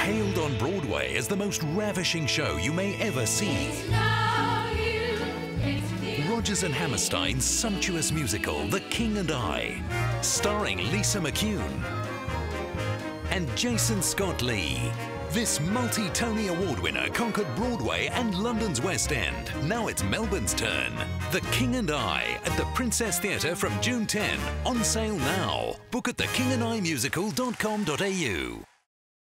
Hailed on Broadway as the most ravishing show you may ever see. Rodgers and Hammerstein's sumptuous musical, The King and I, starring Lisa McCUNE and Jason Scott Lee. This multi-Tony Award winner conquered Broadway and London's West End. Now it's Melbourne's turn. The King and I at the Princess Theatre from June 10. On sale now. Book at thekingandimusical.com.au.